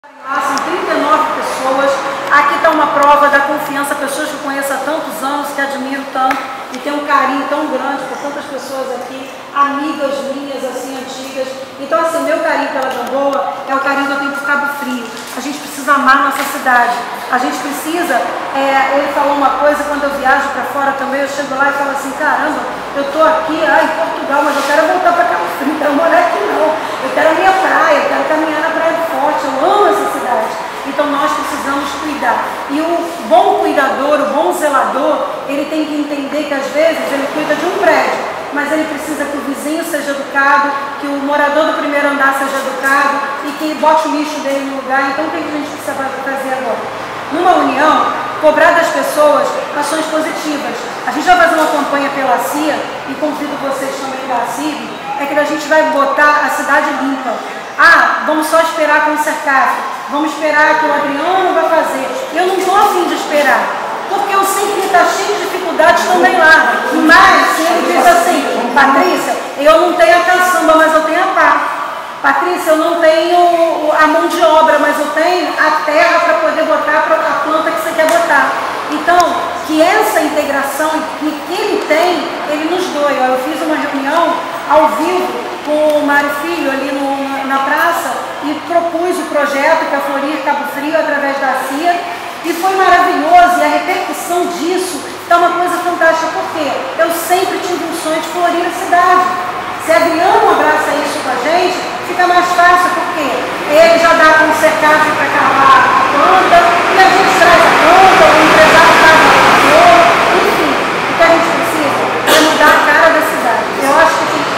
Lá são 39 pessoas. Aqui está uma prova da confiança, pessoas que eu conheço há tantos anos, que admiro tanto e tenho um carinho tão grande por tantas pessoas aqui, amigas minhas, assim, antigas. Então, assim, meu carinho pela Gamboa é o carinho que eu tenho por Cabo Frio. A gente precisa amar nossa cidade. A gente precisa, ele falou uma coisa, quando eu viajo para fora também, eu chego lá e falo assim, caramba, eu estou aqui em Portugal, mas eu quero voltar para Cabo Frio, não quero morar aqui não. Eu quero a minha praia, eu quero caminhar na Praia do Forte, eu amo essa cidade. Então nós precisamos cuidar. E o bom cuidador, o bom zelador, ele tem que entender que às vezes ele cuida de um prédio, mas ele precisa que o vizinho seja educado, que o morador do primeiro andar seja educado e que bote o lixo dele no lugar. Então o que a gente precisa fazer agora? Numa união, cobrar das pessoas ações positivas. A gente vai fazer uma campanha pela CIA e convido vocês também da CIB, é que a gente vai botar a cidade limpa. Vamos só esperar com o Cercaf, vamos esperar que o Adriano vai fazer. Eu não estou a fim de esperar, porque eu sei que ele está cheio de dificuldades também lá. Mas se ele diz assim, Patrícia, eu não tenho a caçamba, mas eu tenho a pá. Patrícia, eu não tenho a mão de obra, mas eu tenho a terra para poder botar a planta que você quer botar. Então, que essa integração que ele tem, ele nos doe. Eu fiz uma reunião ao vivo com o Mário Filho ali na praça e propus o projeto que é a Florir Cabo Frio através da CIA e foi maravilhoso, e a repercussão disso é uma coisa fantástica, porque eu sempre tive um sonho de florir a cidade. Se Adriano abraça isso com a gente, fica mais fácil, porque ele já dá com o Cercaf para cavar a planta e a gente traz a planta, o empresário traz a flor, enfim, o que a gente precisa é mudar a cara da cidade. Eu acho que tem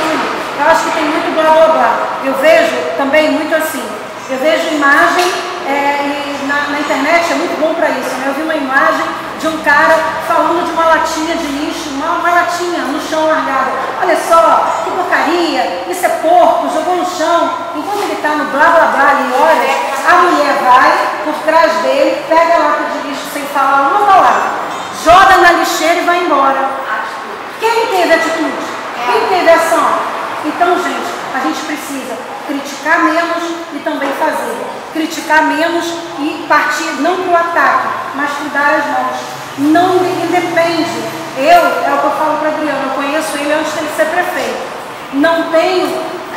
muito blá blá blá. Eu vejo também muito assim, eu vejo imagem e na internet é muito bom para isso, né? Eu vi uma imagem de um cara falando de uma latinha de lixo, uma latinha no chão largada. Olha só, que porcaria, isso é porco, jogou no chão. Enquanto ele está no blá blá blá ali, olha, a mulher vai por trás dele, pega a lata de lixo sem falar uma palavra, joga na lixeira e vai embora. Quem teve atitude? Quem teve ação? Então, gente, a gente precisa criticar menos e também fazer. Criticar menos e partir não para o ataque, mas para dar as mãos. Não independe. É o que eu falo para Adriano, eu conheço ele antes de ele ser prefeito. Não tenho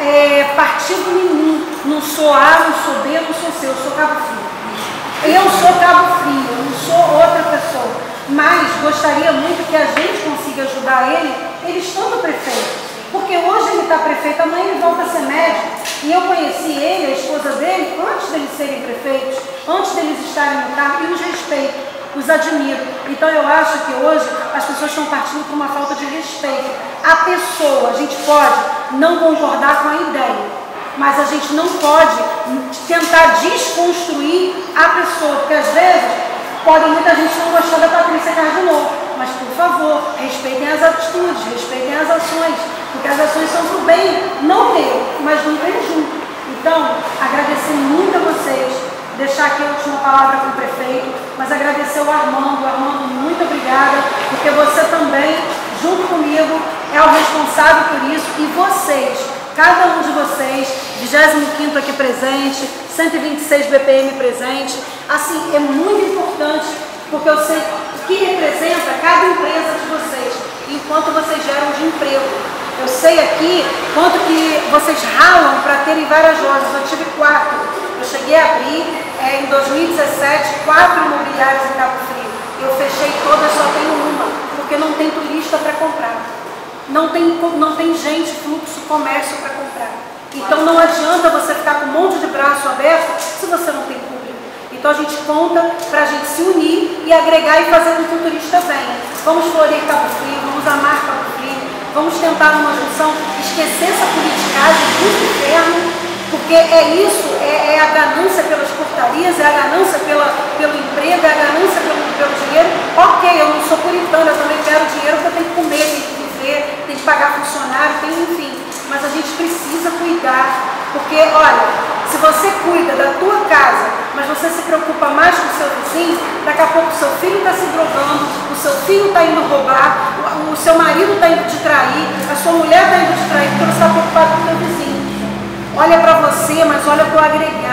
partido nenhum. Não sou A, não sou B, não sou C, eu sou Cabo Frio. Eu sou Cabo Frio, eu não sou outra pessoa. Mas gostaria muito que a gente consiga ajudar ele estando prefeito. Porque hoje ele está prefeito, amanhã ele volta a ser médico. E eu conheci ele, a esposa dele, antes deles serem prefeitos, antes deles estarem no cargo, e os respeito, os admiro. Então eu acho que hoje as pessoas estão partindo por uma falta de respeito. A pessoa, a gente pode não concordar com a ideia, mas a gente não pode tentar desconstruir a pessoa, porque às vezes pode muita gente não gostar da Patrícia Cardinal. Mas, por favor, respeitem as atitudes, respeitem as ações, porque as ações são para o bem, não meu, mas do bem junto. Então, agradecer muito a vocês, deixar aqui a última palavra com o prefeito, mas agradecer o Armando. Armando, muito obrigada, porque você também, junto comigo, é o responsável por isso, e vocês, cada um de vocês, 25º aqui presente, 126 BPM presente, assim, é muito importante, porque eu sei que representa cada empresa de vocês, enquanto vocês geram de emprego. Eu sei aqui quanto que vocês ralam para terem várias lojas. Eu tive 4. Eu cheguei a abrir em 2017 4 imobiliários em Cabo Frio. Eu fechei todas, só tenho uma, porque não tem turista para comprar. Não tem gente, fluxo, comércio para comprar. Então não adianta você ficar com um monte de braço aberto se você não tem público. Então a gente conta para a gente se unir e agregar e fazer com que o turista venha. Vamos florir Cabo Frio, vamos amar Cabo Frio, vamos tentar uma junção, esquecer essa politicagem do inferno, porque é isso, é a ganância pelas portarias, é a ganância pelo emprego, é a ganância pelo dinheiro. Ok, eu não sou puritana, eu também quero dinheiro porque eu tenho que comer, tenho que viver, tenho que pagar funcionário, enfim. Mas a gente precisa cuidar, porque, olha, se você cuida da tua casa, mas você se preocupa mais com o seu vizinho, daqui a pouco o seu filho está se drogando, o seu filho está indo roubar, o seu marido está indo te trair, a sua mulher está indo te trair, porque você está preocupado com o seu vizinho. Olha para você, mas olha para o agregar.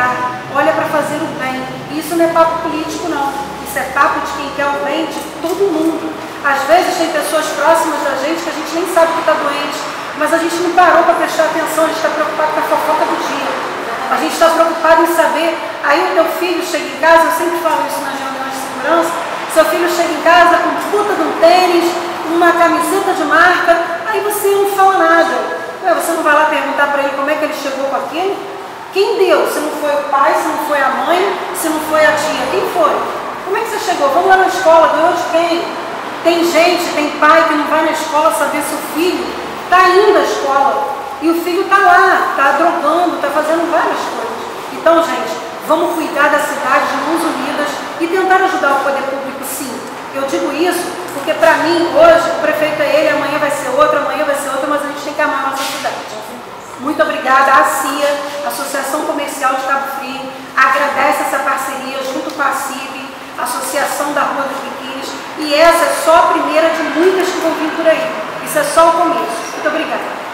olha para fazer o bem. E isso não é papo político, não. Isso é papo de quem quer o bem de todo mundo. Às vezes tem pessoas próximas da gente que a gente nem sabe que está doente, mas a gente não parou para prestar atenção, a gente está preocupado com a fofoca do dia. A gente está preocupado em saber, aí o teu filho chega em casa, eu sempre falo isso nas reuniões de segurança, seu filho chega em casa com puta de um tênis, uma camiseta de marca, aí você não fala nada. Você não vai lá perguntar para ele como é que ele chegou com aquilo? Quem deu? Se não foi o pai, se não foi a mãe, se não foi a tia, quem foi? Como é que você chegou? Vamos lá na escola, ganhou de quem? Tem gente, tem pai que não vai na escola saber se o filho está indo à escola. E o filho está lá, está drogando, está fazendo várias coisas. Então, gente, vamos cuidar da cidade de mãos unidas e tentar ajudar o poder público, sim. Eu digo isso porque, para mim, hoje, o prefeito é ele, amanhã vai ser outro, mas a gente tem que amar a nossa cidade. Muito obrigada à CIA, Associação Comercial de Cabo Frio, agradece essa parceria junto com a CIB, Associação da Rua dos Biquínis, e essa é só a primeira de muitas que vão vir por aí. Isso é só o começo. Muito obrigada.